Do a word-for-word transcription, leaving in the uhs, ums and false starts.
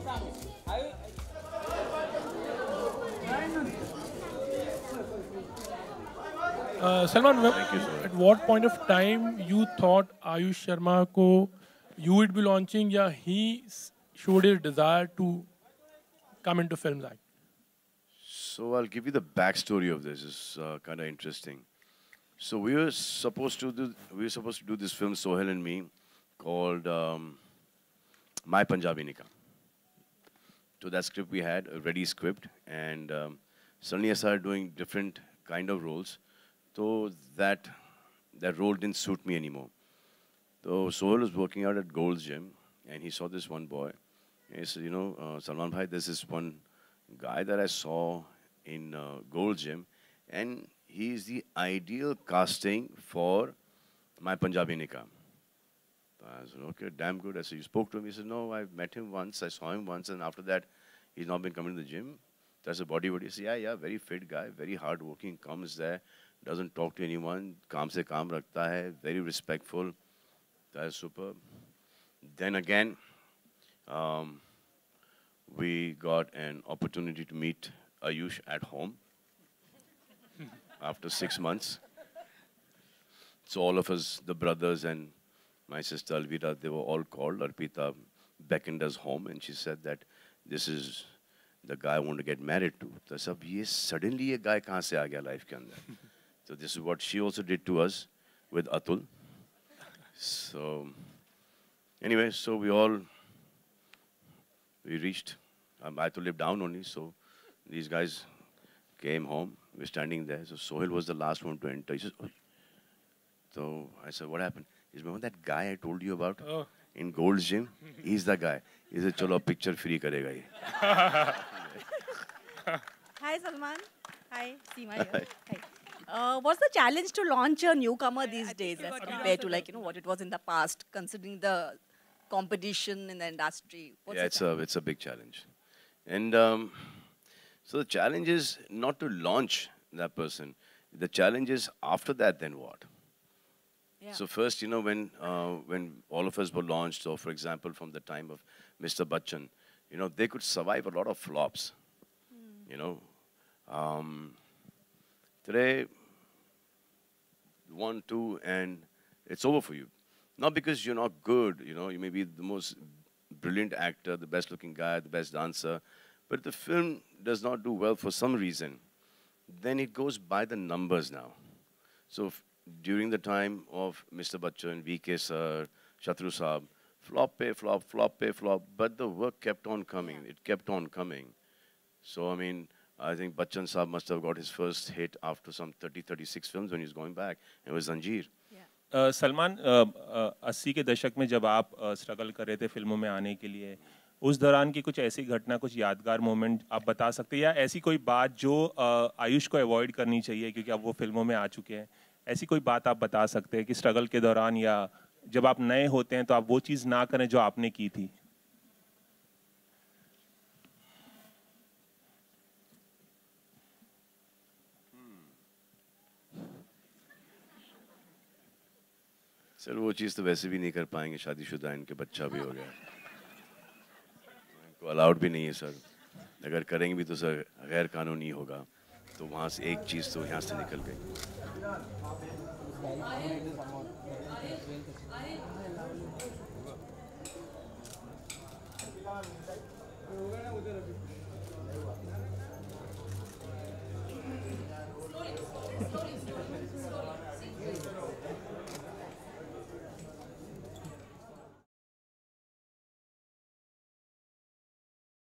Uh, Salman, Thank you, sir. at what point of time you thought Ayush Sharma ko you would be launching, yeah, he s- showed his desire to come into films act? So I'll give you the backstory of this. It's uh, kind of interesting. So we were supposed to do we were supposed to do this film, Sohail and me, called um, My Punjabi Nikah. So that script we had a ready script, and um, suddenly I started doing different kind of roles. So that that role didn't suit me anymore. So Sohail was working out at Gold's Gym, and he saw this one boy. And he said, you know, uh, Salman Bhai, there's this one guy that I saw in uh, Gold's Gym, and he's the ideal casting for My Punjabi Nikah. I said, okay, damn good. I said, you spoke to him? He said, no, I met him once, I saw him once, and after that, he's not been coming to the gym. That's a bodybuilder. He said, yeah, yeah, very fit guy, very hardworking, comes there, doesn't talk to anyone, kaam se kaam rakhta hai, very respectful. That's superb. Then again, um, we got an opportunity to meet Ayush at home after six months. So all of us, the brothers and my sister Alvira, they were all called. Arpita beckoned us home, and she said that this is the guy I want to get married to. So sab ye suddenly ye guy kahan se aa gaya life ke andar? So this is what she also did to us with Atul. So anyway, so we all we reached. Um, I had to live down only, so these guys came home. We were standing there. So Sohail was the last one to enter. He says, "Oh." So I said, what happened? He said, remember that guy I told you about Oh. in Gold's Gym? He's the guy. He said, chalo, picture free karega ye. Hi, Salman. Hi, Seema here. Hi. Uh, what's the challenge to launch a newcomer these days as compared to like you know what it was in the past, considering the competition in the industry? What's Yeah, the it's a, it's a big challenge. And um, so the challenge is not to launch that person. The challenge is after that, then what? Yeah. So first, you know, when uh, when all of us were launched, so for example, from the time of Mister Bachchan, you know, they could survive a lot of flops. Mm. You know, um, today, one, two, and it's over for you. Not because you're not good, you know, you may be the most brilliant actor, the best looking guy, the best dancer, but if the film does not do well for some reason, then it goes by the numbers now. So f- during the time of Mister Bachchan, V K Sir, Shatru Saab, flop pay flop, flop pay flop, but the work kept on coming. Yeah. It kept on coming. So, I mean, I think Bachchan Saab must have got his first hit after some thirty, thirty-six films when he was going back. It was Zanjeer. Uh, Salman uh, uh, अस्सी के दशक में जब आप struggle कर रहे थे फिल्मों में आने के लिए, उस दौरान की कुछ ऐसी घटना, कुछ यादगार मोमेंट आप बता सकते हैं, या ऐसी कोई बात जो uh, आयुष को अवॉइड करनी चाहिए क्योंकि अब वो फिल्मों में आ चुके हैं? ऐसी कोई बात आप बता सकते हैं कि स्ट्रगल के दौरान या जब आप नए होते हैं तो आप वो चीज़ ना करें जो आपने की थी? सर वो चीज़ तो वैसे भी नहीं कर पाएंगे, शादीशुदा इनके बच्चा भी हो गया, इनको अलाउड भी नहीं है सर. अगर करेंगे भी तो सर गैर कानूनी होगा, तो वहाँ से एक चीज़ तो यहाँ से निकल गई.